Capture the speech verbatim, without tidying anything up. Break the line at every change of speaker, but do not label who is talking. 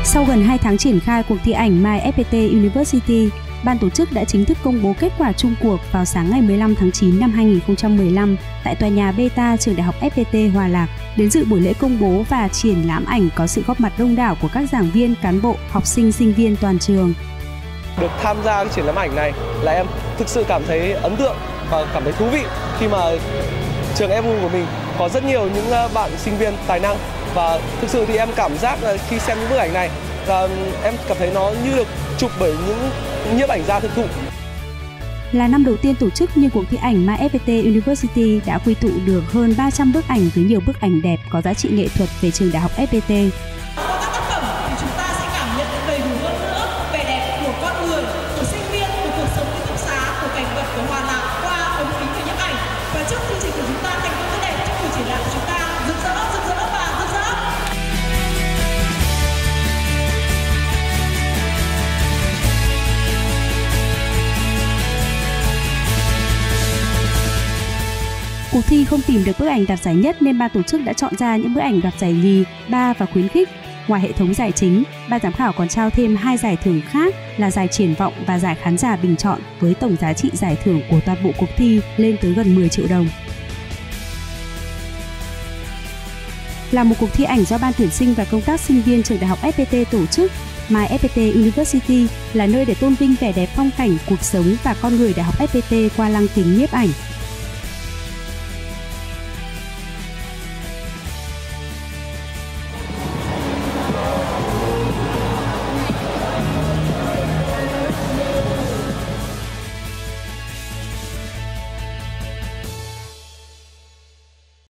Sau gần hai tháng triển khai cuộc thi ảnh My ép pê tê University, ban tổ chức đã chính thức công bố kết quả chung cuộc vào sáng ngày mười lăm tháng chín năm hai nghìn không trăm mười lăm tại tòa nhà Beta trường Đại học ép pê tê Hòa Lạc. Đến dự buổi lễ công bố và triển lãm ảnh có sự góp mặt đông đảo của các giảng viên, cán bộ, học sinh, sinh viên toàn trường.
Được tham gia cái triển lãm ảnh này là em thực sự cảm thấy ấn tượng và cảm thấy thú vị khi mà trường ép u của mình có rất nhiều những bạn sinh viên tài năng, và thực sự thì em cảm giác là khi xem những bức ảnh này là em cảm thấy nó như được chụp bởi những nhiếp ảnh gia thực thụ.
Là năm đầu tiên tổ chức nhưng cuộc thi ảnh My ép pê tê University đã quy tụ được hơn ba trăm bức ảnh với nhiều bức ảnh đẹp có giá trị nghệ thuật về trường Đại học ép pê tê.
Qua các tác phẩm thì chúng ta sẽ cảm nhận được đầy đủ hơn nữa vẻ đẹp của con người, của sinh viên, của cuộc sống ký túc xá, của cảnh vật của Hòa Lạc qua ống kính về nhiếp ảnh. Và chúc chương trình của chúng ta thành công tốt đẹp, chúc buổi triển lãm của chúng ta rực rỡ, rực rỡ và rực rỡ.
Cuộc thi không tìm được bức ảnh đạt giải nhất nên ban tổ chức đã chọn ra những bức ảnh đoạt giải nhì, ba và khuyến khích. Ngoài hệ thống giải chính, ban giám khảo còn trao thêm hai giải thưởng khác là giải triển vọng và giải khán giả bình chọn với tổng giá trị giải thưởng của toàn bộ cuộc thi lên tới gần mười triệu đồng. Là một cuộc thi ảnh do Ban tuyển sinh và công tác sinh viên trường Đại học ép pê tê tổ chức, My ép pê tê University là nơi để tôn vinh vẻ đẹp phong cảnh, cuộc sống và con người Đại học ép pê tê qua lăng kính nhiếp ảnh.